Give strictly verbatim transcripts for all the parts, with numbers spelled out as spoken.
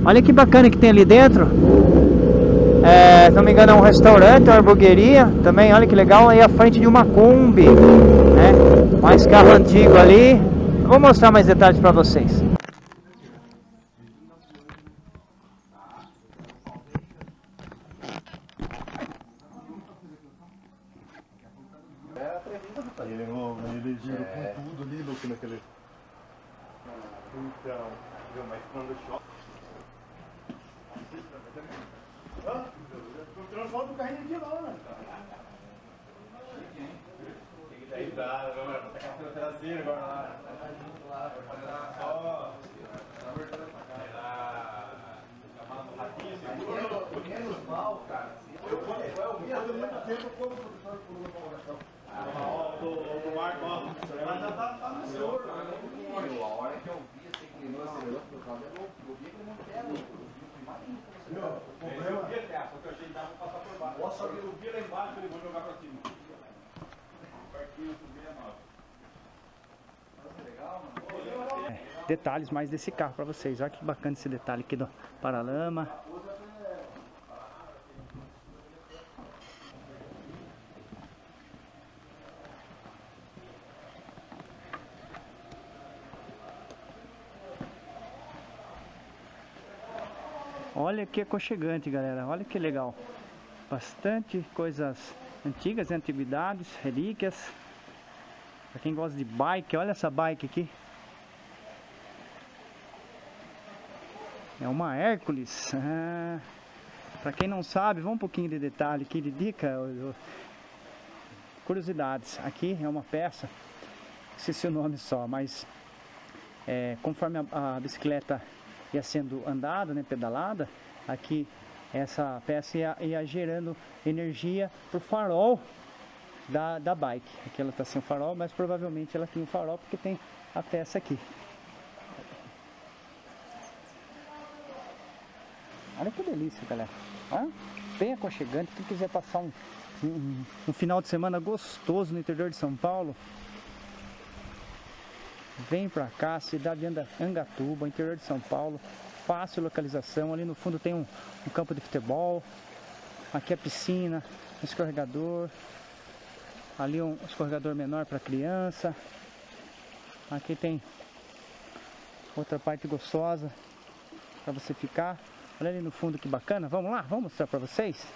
Olha que bacana que tem ali dentro. É, se não me engano é um restaurante, uma hamburgueria também, olha que legal. Aí à frente de uma Kombi, né? Mais carro antigo ali. Eu vou mostrar mais detalhes para vocês. Ele, ele girou com tudo ali, Luke, naquele... Então, viu, mas quando choca... Ah, não tirou foto do carrinho aqui não, né? Tem que dar risada, agora, tá com a traseira agora lá. Ó, tá abertando pra cá. Chamando o ratinho, assim, menos mal, cara. Eu como, eu vi, há muito tempo eu como o professor por uma colocação. Ah, o Marco, ó, ela já tá no senhor. A hora que eu vi, você inclinou, acelerou, eu vi que ele não quer, eu vi o problema. Eu vi até, porque eu achei que dava pra passar por baixo. Nossa, eu vi lá embaixo, ele vou jogar pra cima. Partiu, subi a nove. Nossa, legal, mano. É, detalhes mais desse carro para vocês. Olha que bacana esse detalhe aqui do paralama. Olha que aconchegante, galera. Olha que legal. Bastante coisas antigas, antiguidades, relíquias. Para quem gosta de bike, olha essa bike aqui. É uma Hércules. Ah, para quem não sabe, vamos um pouquinho de detalhe aqui, de dica, curiosidades. Aqui é uma peça, não sei se é o nome só, mas é, conforme a, a bicicleta ia sendo andada, né, pedalada, aqui essa peça ia, ia gerando energia para o farol da, da bike. Aqui ela está sem o farol, mas provavelmente ela tem o farol porque tem a peça aqui. Olha que delícia, galera. Olha, bem aconchegante. Quem quiser passar um, um, um final de semana gostoso no interior de São Paulo, vem pra cá, cidade de Angatuba, interior de São Paulo. Fácil localização. Ali no fundo tem um, um campo de futebol. Aqui a piscina, um escorregador. Ali um escorregador menor para criança. Aqui tem outra parte gostosa para você ficar. Olha ali no fundo que bacana. Vamos lá, vamos mostrar para vocês.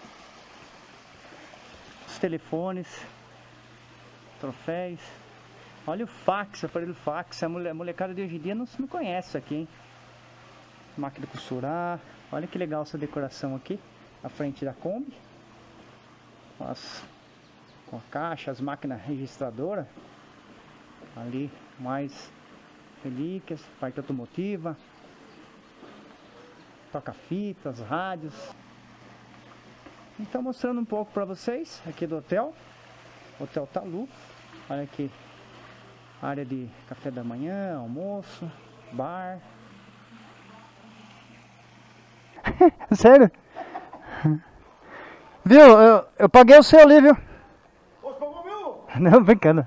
Os telefones, troféus. Olha o fax, aparelho fax. A molecada de hoje em dia não, não conhece isso aqui, hein? Máquina de costurar. Olha que legal essa decoração aqui. A frente da Kombi. As, com a caixa, as máquinas registradoras. Ali mais relíquias, parte automotiva. Toca-fitas, rádios. Então mostrando um pouco para vocês aqui do hotel. Hotel Talu. Olha aqui. Área de café da manhã, almoço, bar. Sério? Viu? Eu, eu paguei o seu ali, viu? Você pagou meu? Não, brincando.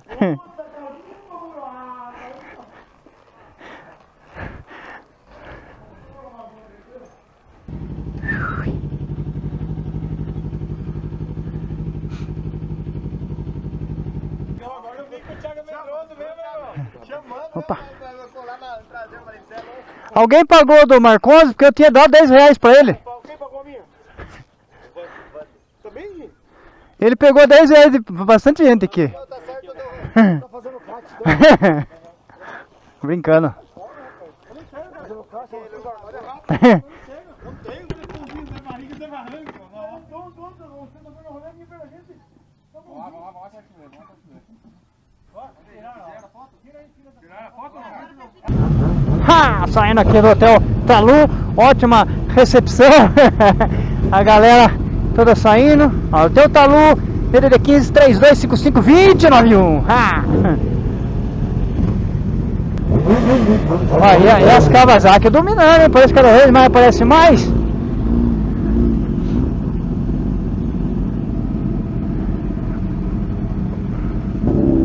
Agora eu vi que o Thiago é medroso mesmo, meu. Chamando, Opa. Né? Alguém pagou do Marcondes porque eu tinha dado dez reais pra ele. Quem pagou a minha? Também? Ele pegou dez reais de bastante gente aqui. Não, tá certo, eu tô, tô fazendo crack. Brincando. Fazendo crack, olha rápido. Não tenho telefonzinho da barriga de barranco. Não, não, não, você tá fazendo rolê aqui pela gente. Vamos lá, vamos lá, vamos lá, vamos lá, vamos lá. Tiraram a foto? Tira aí, tira a foto. Ha! Saindo aqui do Hotel Talu, ótima recepção. A galera toda saindo. Ó, Hotel Talu, D D D quinze, trinta e dois, cinquenta e cinco, vinte, noventa e um. Ha! Ó, e, e as Kawasaki dominando, hein? Parece que cada vez mais aparece mais.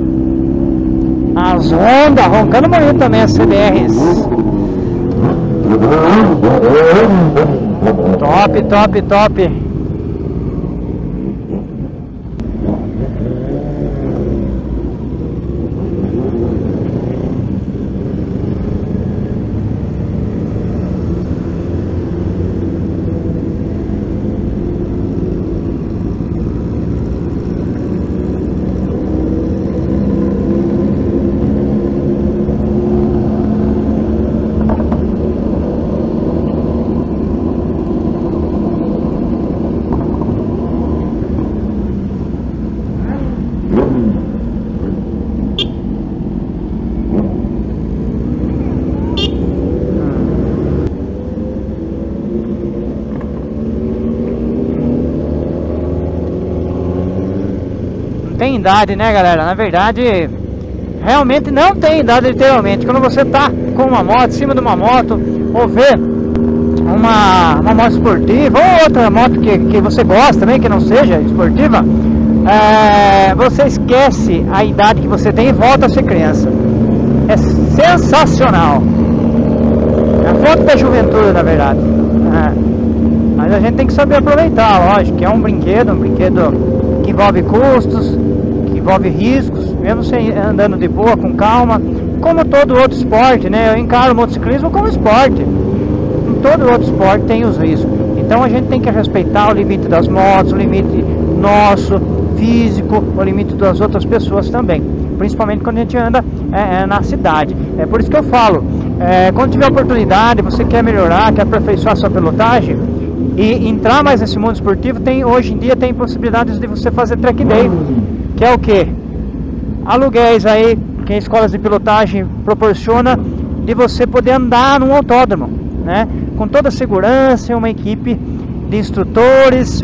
As Honda roncando bonito também, as C B Rs. Top, top, top. Tem idade, né, galera? Na verdade, realmente não tem idade, literalmente. Quando você tá com uma moto, em cima de uma moto, ou vê uma, uma moto esportiva, ou outra moto que, que você gosta também, que não seja esportiva, é, você esquece a idade que você tem e volta a ser criança. É sensacional. É a foto da juventude, na verdade. É. Mas a gente tem que saber aproveitar, lógico, que é um brinquedo, um brinquedo que envolve custos, que envolve riscos, mesmo você andando de boa, com calma, como todo outro esporte, né? Eu encaro o motociclismo como esporte. Em todo outro esporte tem os riscos. Então a gente tem que respeitar o limite das motos, o limite nosso, físico, o limite das outras pessoas também. Principalmente quando a gente anda é, é, na cidade. É por isso que eu falo, é, quando tiver oportunidade, você quer melhorar, quer aperfeiçoar a sua pilotagem e entrar mais nesse mundo esportivo, tem, hoje em dia tem possibilidades de você fazer track day, que é o que? Aluguéis aí, que escolas de pilotagem proporciona, de você poder andar num autódromo, né? Com toda a segurança, uma equipe de instrutores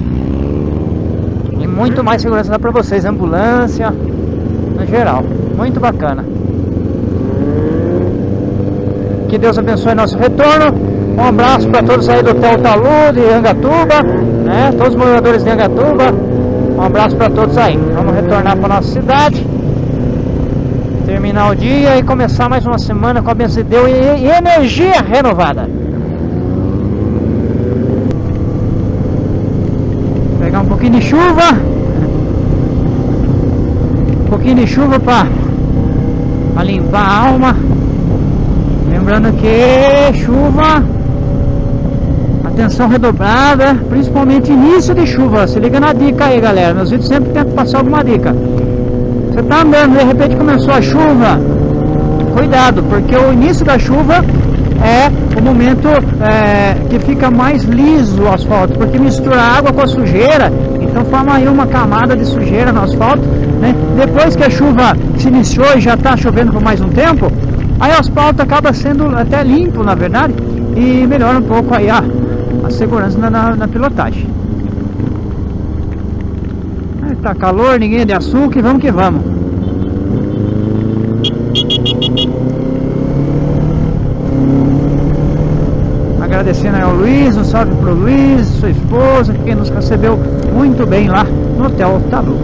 e muito mais segurança dá para vocês, ambulância, no geral, muito bacana. Que Deus abençoe nosso retorno. Um abraço para todos aí do Hotel Talu de Angatuba, né? Todos os moradores de Angatuba. Um abraço para todos aí. Vamos retornar para nossa cidade, terminar o dia e começar mais uma semana com a bênção de Deus e, e energia renovada. Pegar um pouquinho de chuva, um pouquinho de chuva para limpar a alma. Lembrando que chuva, atenção redobrada, principalmente início de chuva. Se liga na dica aí, galera. Meus vídeos sempre tentam passar alguma dica. Você tá andando, de repente começou a chuva, cuidado, porque o início da chuva é o momento é, que fica mais liso o asfalto, porque mistura água com a sujeira, então forma aí uma camada de sujeira no asfalto, né? Depois que a chuva se iniciou e já está chovendo por mais um tempo, aí o asfalto acaba sendo até limpo, na verdade, e melhora um pouco aí a, a segurança na, na, na pilotagem. Aí tá calor, ninguém é de açúcar, e vamos que vamos. Agradecendo aí ao Luiz, um salve pro Luiz, sua esposa, que nos recebeu muito bem lá no Hotel Talu.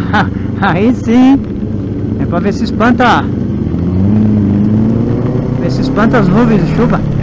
Aí sim. É pra ver se espanta. Ver se espanta as nuvens de chuva.